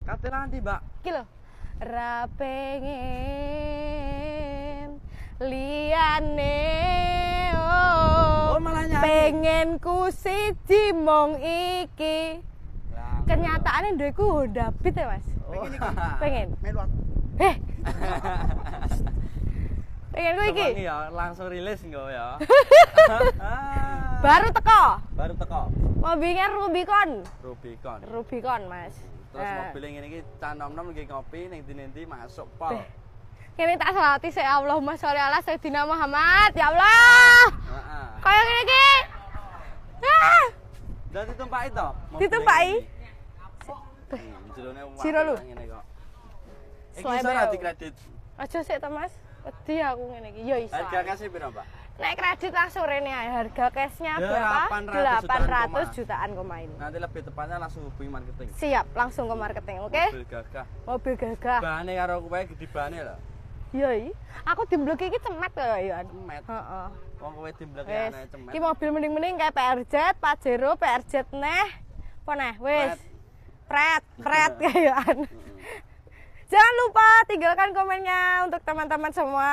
Kate nanti, Mbak. Iki lho. Ra pengen liyane Oh, malah nyanyi. pengen ku siji mong iki. Kenyataannya duweku Honda Beat ya, Mas. Oh. Pengen. Melot. Pengen ku iki. Temangi ya, langsung rilis enggak ya? Baru teko. Baru teko. Mobilnya Rubicon. Rubicon. Rubicon, Mas. Terus mobil ngene iki canom-nom lagi ngopi ning ndi-ndi masuk pol. Kene tak selawati sik Allahumma sholli ala sayyidina Muhammad. Ya Allah. Heeh. Kaya ngene iki. Ah! Dan ditumpaki to? Ditumpaki. Jerone wong Jiro lu. ngene kok. Iki Soe iso beo. ra dikredit. Aja sik to, Mas. Wedi aku ngene iki. Ya iso. Harga kasih piro, Pak? Nek kredit langsung rene ae. Harga cashnya Ya, berapa? 800 jutaan komain. Nanti lebih tepatnya langsung hubungi marketing. Siap, langsung ke marketing, oke? Mobil gagah. Mobil gagah. Bahane karo kowe gede bahane lho. Iya, aku dimblek iki cemet kaya ya. Cemet. Heeh. Wong kowe dimblek Wis. aneh cemet. Iki mobil mending-mending kayak PRJ, Pajero, PRJ neh. Apa neh? Wis. Pret kayaan. Jangan lupa tinggalkan komennya untuk teman-teman semua.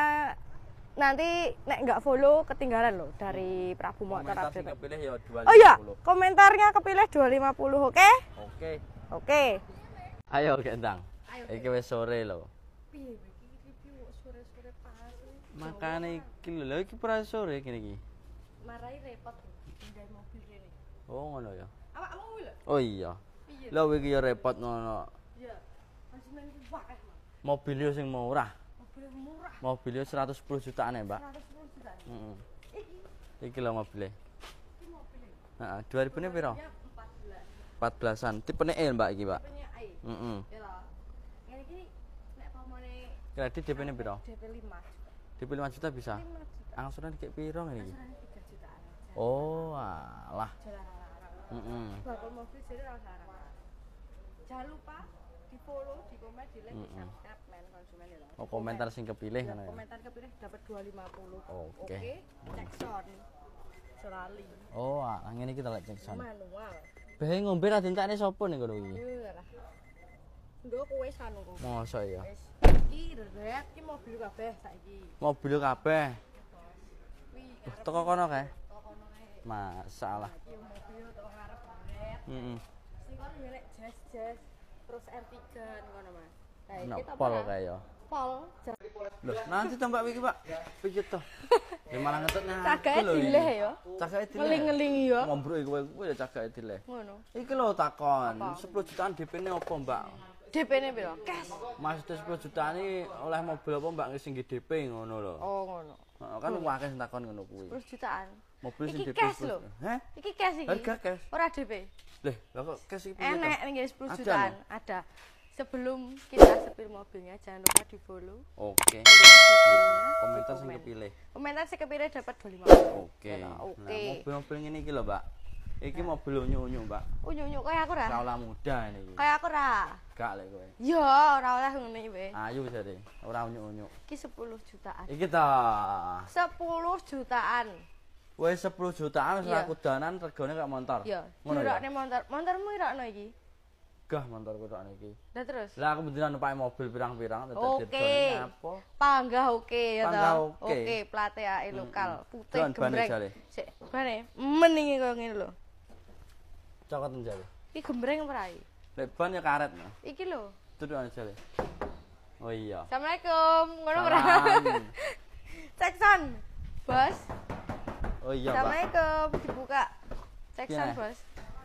Nanti nek nggak follow ketinggalan loh dari Prabu Motor Komentar sing Update. kepilih ya 250. Oh iya, komentarnya kepilih 250, oke? Oke. Oke. Ayo Gendang. Iki wis sore lho. Piye iki review sore-sore pas. Makane iki lho, iki pra sore kene iki. Marai repot pindah mobil rene. Oh ngono ya. Awakmu lho. Oh iya. Piye? Lho iki ya repot ngono. Iya. Masih nang wakeh. Mobil yo sing murah. Mobil murah. Mobil yo 110 jutaan ya, Mbak. 110 juta. Heeh. Iki Iki lho mobilnya. iki mobilnya. Heeh, 2000 ne piro? Ya 14. 14-an. Tipene E, Mbak iki, Pak. Tipenya A. Heeh. Ya lho. Ngene iki nek pamane Kredit DP ne piro? DP 5 juta. DP 5 juta bisa. 5 juta. Angsuran kayak piro ngene iki? Angsuran 3 jutaan aja. Oh, alah. Jalan-jalan. Heeh. Bakal mobil jadi larang. Jangan lupa di follow, di komen, di like, di subscribe men konsumen ya. Oh, komentar sing kepilih Ya, ngono ya. komentar kepilih dapat 250. Oke. Cek sound. Serali. Oh, ngene iki tak lek cek son. Manual. Behe ngombe ra dintakne sapa ning kono iki? Iya lah. Nduk kowe sanu kok. Mosok ya. Wis. Iki red iki mobil kabeh saiki. Mobil kabeh. Kuwi Teko kono kae. kono ae. Masalah. Iki mobil teko ngarep red. Heeh. Sing kono nyelek jas-jas terus R3 ngono Mas. Nah, Ono iki pol kae ya. Pol. Loh, nanti to Mbak iki, Pak. Pijet to. Ya malah ngetutnya. Cagake dileh ya. Cagake dileh. Ngeling-ngelingi ya. Ngombruk kowe ya cagake dileh. Ngono. Iki lho takon, 10 jutaan DP-ne opo, Mbak? DP-ne piro? Cash. Maksudnya 10 jutaan iki oleh mobil apa Mbak sing DP ngono lho. Oh, ngono. Heeh, kan akeh sing takon ngono kuwi. 10 jutaan. Mobil sing Iki DP. cash lho. Heh? Iki cash iki. Harga cash. Ora DP. Leh, lha kok cash iki piye to? Enek nih 10 Ada, jutaan. no? Ada. Sebelum kita sepil mobilnya jangan lupa di follow. Oke. Komentar sing kepilih. Komentar sing kepilih dapat 250. Oke. Nah, Oke. mobil-mobil ngene iki lho, Mbak. Iki mobil unyu-unyu, Mbak. Unyu-unyu kaya aku ra. Kaula muda ini iki. Kaya aku ra. Gak lek kowe. Ya, ora oleh ngene iki. Ayu jare, ora unyu-unyu. Iki 10 jutaan. Iki ta. 10 jutaan. Wes 10 jutaan wis Iya. aku danan regane kaya motor. Ya, Ngono ya. dirokne motor. Motormu irokno iki. Gah motorku tok niki. Lah terus. Lah aku beneran numpak mobil pirang-pirang dadak Oke. dirgone apa? Panggah oke ya Panggah toh. oke. Oke, plate AE lokal, putih Jon, bane gembreng. jare. Sik, bane. Men iki koyo ngene lho. Cokot njare. Iki gembreng apa ra iki? Lek ban ya karet. No. Iki lho. Duduk jare. Oh iya. Assalamualaikum. Ngono ora? Salam. Cek son. Bos. Oh iya, Pak. Assalamualaikum. Dibuka. Cek son, Piye? Bos.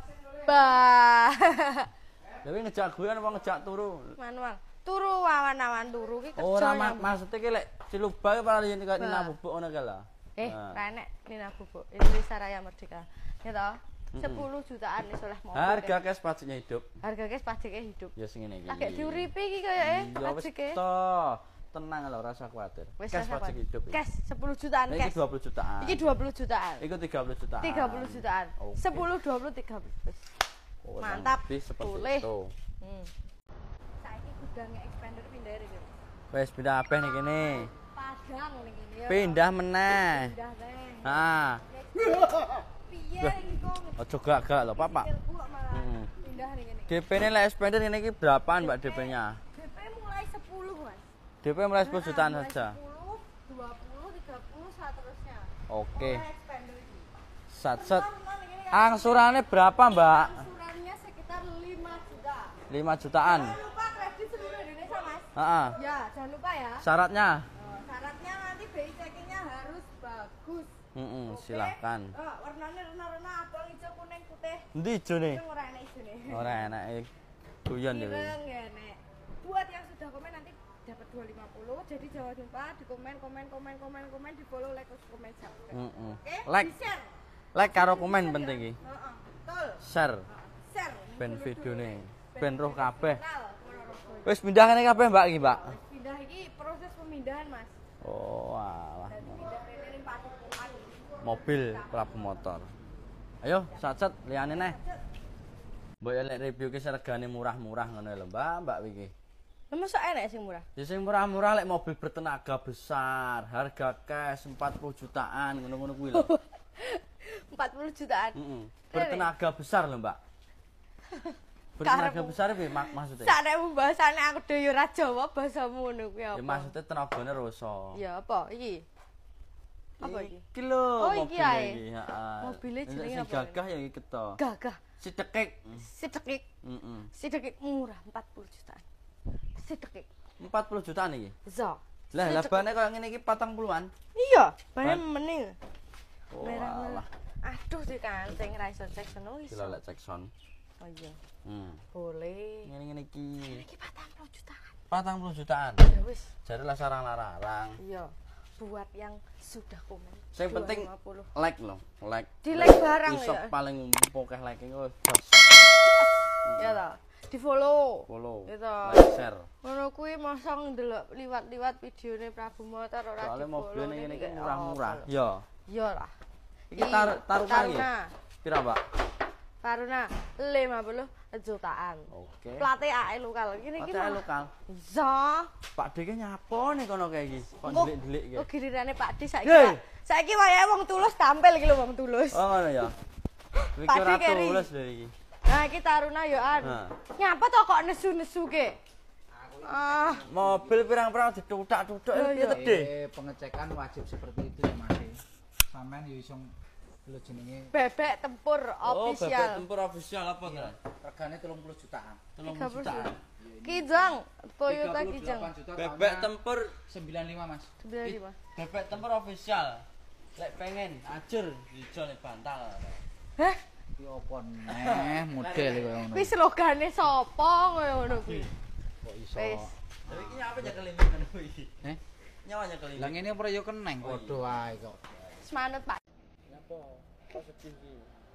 Bah. Dewe ngejak gue kan apa ngejak turu? Manual. Turu awan-awan turu ki kerja. Ora nyambung. maksudnya ki lek cilubak apa yen kaya nina bubuk ngono ka lho. Ra enek Nina Bubuk. Indonesia Raya Merdeka. Ya toh? 10 jutaan wis oleh mobil. Harga cash pajaknya hidup. Harga guys pajaknya hidup. Ya sing ngene iki. Lagi diuripi iki kayake Ya wis pajaknya. to. Tenang lho, ora usah kuwatir. Wis Cash rasa pajak kuat. hidup. Iki. Cash 10 jutaan Iki cash. 20 jutaan. Iki 20 jutaan. Iku 30 jutaan. 30 jutaan. Oke. 10 20 30. Wis. Oh, Mantap. lebih seperti Boleh. itu. Saiki gudangnya expander pindah iki. Wis pindah abeh nih kene. Padang ning ngene ya. Pindah meneh. Pindah teh. Ah, Piye iki kok? ojo gak lho, Papa. Kok malah pindah pindah nih ngene. DP-ne lek spender ngene iki berapaan Mbak DP-nya? DP mulai 10, Mas. DP mulai 10 jutaan Mulai saja. 10, 20, 30 seterusnya. Oke. Mulai expander iki. Sat-set. Angsurannya berapa, Mbak? Angsurannya sekitar 5 juta. 5 jutaan. Jangan lupa kredit seluruh Indonesia, Mas. Heeh. Ya, jangan lupa ya. Syaratnya? Syaratnya nanti BI checking-nya harus bagus. Oke? Silahkan. Warnanya rena-rena abang, hijau, kuning, putih. Endi ijone? Itu ora enak ijone. Ora enak guyon ya. Ireng ya, Nek. Buat yang sudah komen nanti dapat 250. Jadi jangan lupa di komen, di follow, like, terus komen subscribe. Oke? Like. Di-share. Like karo komen penting iki. Heeh. Betul. Share Share. ben videone. Ben roh kabeh. Kenal. Wis pindah kene kabeh, Mbak iki, Mbak. Pindah iki proses pemindahan, Mas. Oh, alah. Dan pindah ini padukan. Mobil prabu motor. Ayo, sat-sat liyane neh. Mbok ya lek review ki regane murah-murah ngono lho, Mbak iki. Lah mosok enak sing murah? Ya sing murah-murah lek mobil bertenaga besar, harga cash 40 jutaan ngono-ngono kuwi lho. 40 jutaan. Bertenaga besar lho, Mbak. Bertenaga besar piye maksudnya? Sakne pembahasannya aku dhewe yo ora Jawa bahasamu ngono kuwi apa? Ya maksudnya tenagane roso. Ya apa iki? Apa iki? Iki lho, Oh, iki ae. heeh. Mobile jenenge Sing apa? gagah ya iki keto. Gagah. Sidekik. Sidekik. Sidekik murah 40 jutaan. Sidekik. 40 jutaan iki. Zo. Lah labane koyo ngene iki 40-an. Iya, bae meneng. Oh, Merah. alah. Aduh sih kancing ra iso cek sono iso. Gila lek cek son. Oh iya. Hmm. Boleh. Ngene-ngene iki. Iki 40 jutaan. 40 jutaan. Ya wis. Jare lah sarang-larang. Iya. Buat yang sudah komen. Sing penting 250. like lho, like. Di like barang Isok ya. paling akeh like iku jos. Ya ta. Di follow. Follow. Ya ta. Like share. Ngono kuwi mosong ndelok liwat-liwat videone Prabu Motor ora Soale di-follow. mobilnya ngene iki Ini murah-murah. apa lho? Yo. Iya lah. Iki Taruna iki. Pira, Mbak? Taruna 50 jutaan. Oke. Plate AE lokal. Ini iki Pakai lokal. Iya. Pak D ki nyapo nih kono kayak iki. Kok Kok- delik-delik iki. Oh girirane Pak D saiki. Hei! Saiki wayahe wong Tulus tampil iki lho wong Tulus. Oh ngono ya. Iki Pak D ora keri. tulus lho iki. Nah, iki Taruna yo an. Nah. Nyapa to kok nesu-nesu ke? Ah, Mobil pirang-pirang dituthak-tuthuk Iya, piye iya. tede? Pengecekan wajib seperti itu ya Mas. Sampean yo iso lho jenenge bebek tempur Oh, bebek official. tempur official apa ta? regane 30 jutaan. 30 jutaan. Kijang, Toyota 38 Kijang. juta Bebek tahunnya tempur 95 Mas. 95. Bebek tempur official. Lek pengen ajur dijol bantal. Heh, Iki opo neh model koyo ngono. kuwi slogane sapa koyo ngono kuwi. Kok iso. Wis. Tapi iki apa nyekel ini kan iki? Eh? Nyawa nyekel ini. Lah ngene ora yo keneng padha wae kok. Semanut, Pak. Nyapa? Kok sedih iki?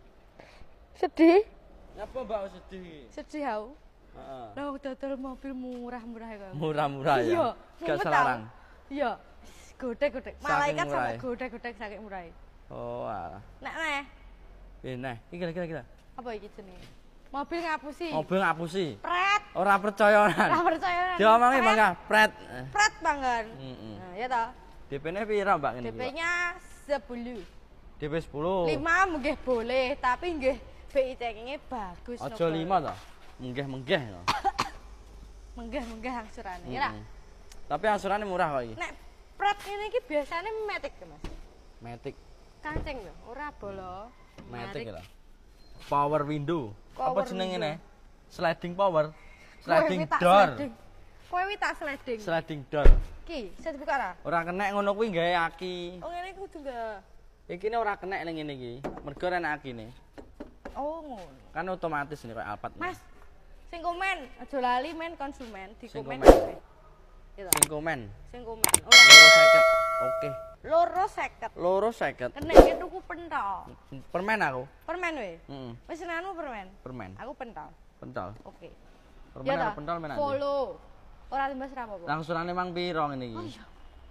Sedih? Nyapa Mbak sedih iki? Sedih aku. Heeh. Lah dodol mobil murah-murah kok. Murah-murah ya. Iya, Gak mumet selarang. aku. Iya. Godek-godek. Saking Malaikat sampe murahe. godek-godek saking murah. Oh, alah. Nek neh, Nah, iki kira-kira. apa iki jenenge? Mobil ngapusi. Mobil ngapusi. Pret. Ora percayanan. Ora percaya. Diomongi Pret. bangga, pret. Pret banget. Heeh. Nah, ya toh. DP-ne pira, Mbak ngene iki? Mbak? DP-nya 10. DP 10. 5 nggih boleh, tapi nggih BI checking-nya bagus. Aja 5 to. Menggeh-menggeh to. Menggah-menggah angsurane. Ya lah. Tapi angsurannya murah kok iki. Nek pret ini ki biasanya matic ya, Mas. Matic, Kancing lho, ora bolo. Matic lho. Power window. Power Apa jenenge window. ne? Sliding power. Kowe Sliding wi tak door. sliding. Kowe wi tak sliding. Sliding door. Ki, bisa dibuka ora? Ora kenek ngono kuwi gawe aki. Oh ngene kudu enggak. Iki ne ora kenek ning ngene iki. Mergo ora enak akine. Oh ngono. Kan otomatis ini kayak Alphard. Mas, sing komen aja lali men konsumen, di Sing komen. komen. kabeh. Gitu. Sing komen. Sing komen. Loro 50. Oke. Loro 50. Loro 50. Kena iki tuku pentol. Permen aku. Permen we. Heeh. Wis senengmu permen. Permen. Aku pentol. Pentol. Oke. Permen Ya karo ta? pentol menak. Follow. Ora tembus ra apa-apa. Langsurane mang piro ngene Oh iki? iya.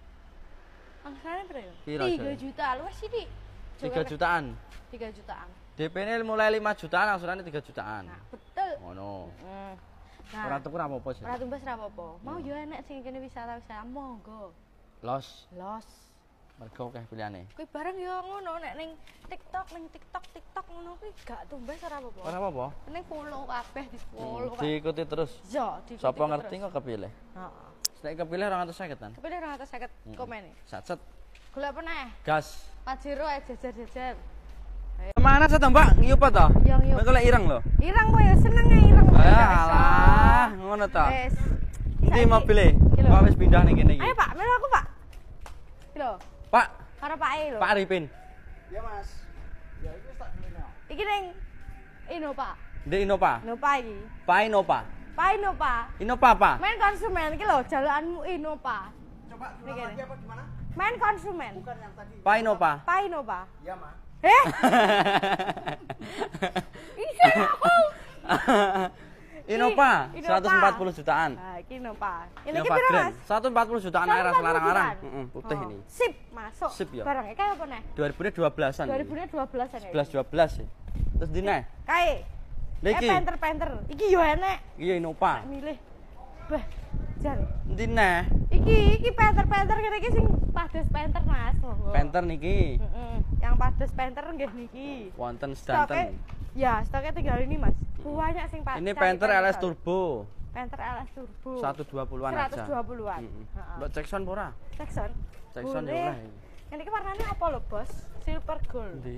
Angsane berapa? Piro, 3 Joy? juta. Luwes sithik. 3 jutaan. 3 jutaan. DP-ne mulai 5 jutaan, langsurane 3 jutaan. Nah, betul. Ngono. Nah, Ora tuku ora apa-apa sih. ora tumbas ra apa-apa. Mau yo enek sing kene wisata-wisata monggo. Los. Los. Mergo akeh pilihane. Kuwi barang yo ngono nek ning TikTok ngono kuwi gak tumbas ora apa-apa. Ora apa-apa. Ning follow kabeh di follow. Diikuti terus. Yo, diikuti Sapa terus. ngerti kok kepilih. Heeh. Nek kepilih 250 kan. Kepilih 250 komen. Satset. Golek apa neh? Gas. Pajero ae jejer-jejer. Kemana sih Mbak? Ngiyup ta? Ngiyup. Mergo lek ireng lho. Ireng kowe yo seneng ae ireng. Alah, ngono ta. Wes. Endi mobile? Iki lho. Kok wis pindah ning kene iki. Ayo Pak, melu aku Pak. Iki lho, Pak, karo Pak E lho. Pak Arifin. Ya Mas. Ya iki tak dene. Iki ning Innova. Ndek Innova. Innova iki. Pak Innova. Pak Innova. Innova apa? Main konsumen iki lho, jalanmu Innova. Coba Ini ulang gini. lagi apa gimana? Main konsumen. Bukan yang tadi. Pak Innova. Pak Innova. Ya, Mas. Iya aku. Innova Innova. 140 jutaan. Nah, iki Innova. Ini Innova pira, Grand. Mas? 140 jutaan air 140 larang-larang. jutaan. Heeh, putih Oh, ini. Sip, masuk. Sip, ya. Barangnya kayak apa nih? 2012-an. 2012-an ya. 11 12 sih. Terus dine. Kayak Niki. penter. Iki yo enek. Iya Innova. Tak milih. Bah, jan. Dine. Iki penter kene iki sing pados penter, Mas. Monggo. Penter niki. Heeh. Yang pados penter nggih niki. Wonten Stoknya, sedanten. ya, stoknya tinggal ini, Mas. Banyak sing Pak. Ini cari Panther LS Turbo. Penter LS Turbo. 120-an aja. 120-an. Heeh. Heeh. Mbok cek sound ora? Texon. Texon ya Boleh. oleh. Ini ki warnane apa lho, Bos? Silver gold. Endi?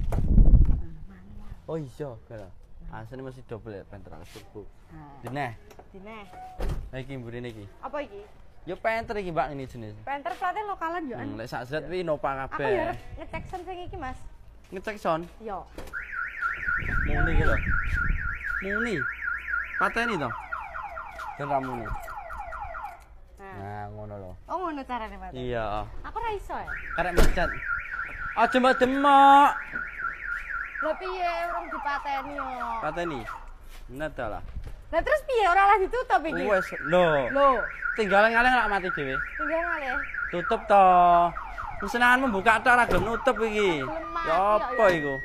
Oh iya, gara. Asline masih double ya Panther LS Turbo. Nah, Dine. dine. Ha iki mburine iki. Apa iki? Yo Panther iki Mbak ini jenis. Penter platnya lokalan yo. An. Lek sak zat kuwi Innova Aku ya kabeh. arep ngecek sen sing iki, Mas. Ngecek sound. Yo. Muni iki lho. Muni. Pateni to. Dan ra muni. Nah. Nah, ngono lho. Oh, ngono carane, Mas. Iya. Aku ra iso ya. Karek mencet. Aja mbok demok. Lah piye urung dipateni yo. Pateni. Bener ta lah. Lah terus piye ora lah ditutup iki? Wes lho. Lho, Tinggal ngalih lak mati dhewe. tinggal ngalih. Tutup to. Mesinanmu buka tok ora gelem nutup iki. Gelem mati, Ya apa ya. iku?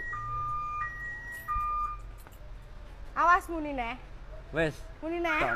Awas muni neh. Wes. Muni neh. Tok.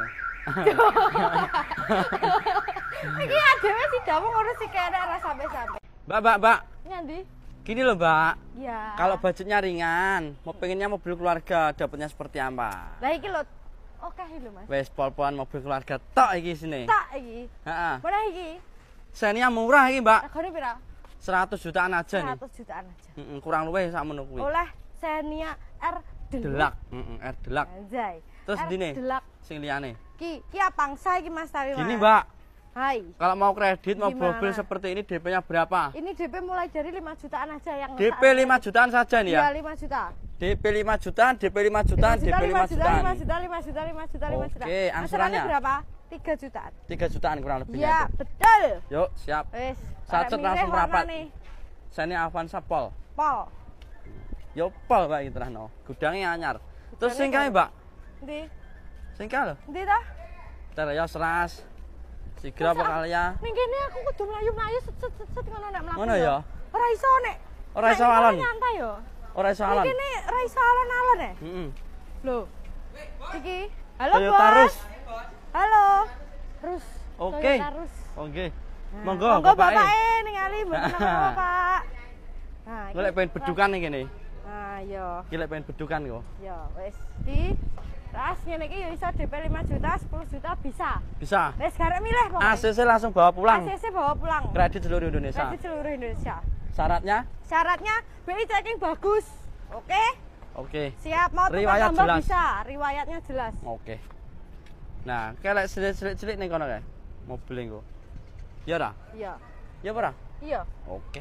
Iki adewe sih damu ngurus si kene ora sampe-sampe. Mbak. Nyandi? Gini loh, Mbak. Ya. Kalau budgetnya ringan, mau pengennya mobil keluarga, dapatnya seperti apa? Lah iki lho. Oke lho, Mas. Wes pol-polan mobil keluarga tok iki sini. Tak iki. Heeh. Mana iki? Senia murah iki, Mbak. Regane pira? 100 jutaan aja nih. 100 jutaan aja. Kurang luwih sakmono kuwi. Oleh Xenia R Delak, R delak. Anjay. Terus R dine Delak. sing liyane. Ki apangsa iki Mas Tawi, Mas. Gini, Mbak. Hai. Kalau mau kredit, mau Gimana? mobil seperti ini DP-nya berapa? Ini DP mulai dari 5 jutaan aja yang DP 5 jutaan saja nih ya. Iya, 5 juta. DP 5 jutaan, DP 5 jutaan, DP 5 jutaan. 5 juta. Oke, angsurannya berapa? 3 jutaan. 3 jutaan kurang lebihnya Iya, itu. betul. Yuk, siap. Wes. Sacet langsung rapat. Nih. Saya Avanza Pol. Pol. Yo pol Mbak iki terahno. Gudangnya anyar. Terus sing kae, Mbak. Ndi? Sing kae lho. Ndi ta? Ntar ya seras. Sigra apa kali ya? Ning kene aku kudu mlayu-mlayu set ngono nek mlaku. Ngono ya? Ora iso nek. Ora iso nek ini alon. Nyantai yo. Ora iso Ning alon. kene ora iso alon-alon ya? Heeh. Lho. Iki. Halo, Toyota Bos. Rus. Halo. Rus. Oke. Toyota Rus. Oke. Nah, Monggo monggo bapake. bapake ningali mboten apa-apa, Pak. Nah, iki. Golek pengen bedukan nih kene. Nah, yo. Iki lek pengen bedukan kok. Yo, wis. Di ras ngene iki yo iso DP 5 juta, 10 juta bisa. Bisa. Wis garek milih pokoknya. ACC langsung bawa pulang. ACC bawa pulang. Kredit seluruh Indonesia. Kredit seluruh Indonesia. Syaratnya? Syaratnya BI checking bagus. Oke? Oke. Siap, mau Riwayat tambah jelas. bisa, riwayatnya jelas. Oke. Nah, kelek cilik-cilik ning kono kae. Mobil engko. Ya ora? Iya. Ya ora? Iya. Oke.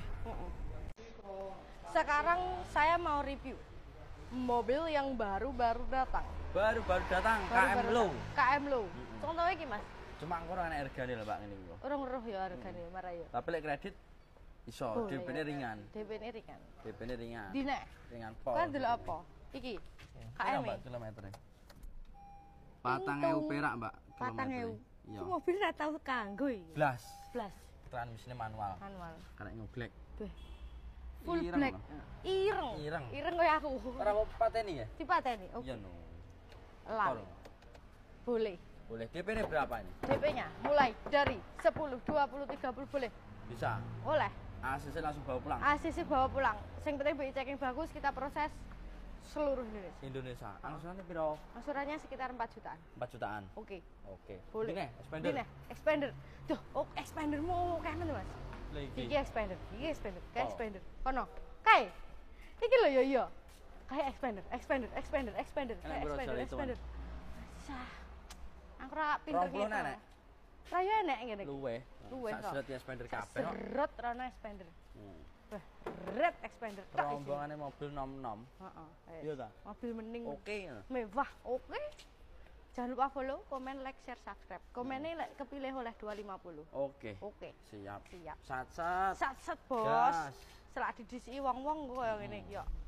Sekarang saya mau review mobil yang baru-baru datang. Baru-baru datang KM Baru-baru Low. datang. KM Low. Contohnya iki, Mas. Cuma engko ora enak hargane lho, Pak ngene iki. Orang roh ya hargane marah ya. Tapi lek kredit iso, Boleh. DP-ne ringan. DP-ne ringan. DP-ne ringan. Dine. Ringan pol. Kan delok apa? Iki. KM. Mbak kilometernya. 4.000 perak, Mbak. 4.000. Iya. Iki mobil ora tau kanggo iki. Blas. Blas Transmisinya manual. manual. Karena ngeblek. Beh. Full Ireng black. loh. Ireng. Ireng. Ireng koyo aku. Ora mau pateni ya? Dipateni. Oke. Iya no. Lan. Tolong. Boleh. Boleh. DP-ne berapa ini? DP-nya mulai dari 10, 20, 30 boleh. Bisa. Oleh. ACC langsung bawa pulang. ACC bawa pulang. Yang penting BI checking bagus, kita proses seluruh Indonesia. Angsurannya piro? Angsurannya sekitar 4 jutaan. 4 jutaan. Oke. Oke. Boleh. Gini, expander. Gini, expander. Tuh, oh expandermu kayak mana, Mas? Lagi. Iki expander, kayak Oh. expander. Kono. Kayak. Iki lho yo. Kayak expander. Kayak bro, expander, soal expander. Sah. Aku ra pinter 20 nenek. Rayo enek ngene iki. Luwe. Luwe, Sak kok. seret ya expander kabeh kok. Serot rono expander. Hmm. Red expander. Tak isi. Rombongannya mobil nom-nom. Heeh. Iya ta? Mobil mending. Oke. Mewah, oke. Jangan lupa follow, komen, like, share, subscribe. Komennya kepilih oleh 250. Oke. Oke. Siap. Siap. Sat-sat. Sat-sat, Bos. Gas. Selak didisi wong-wong koyo ngene iki yo.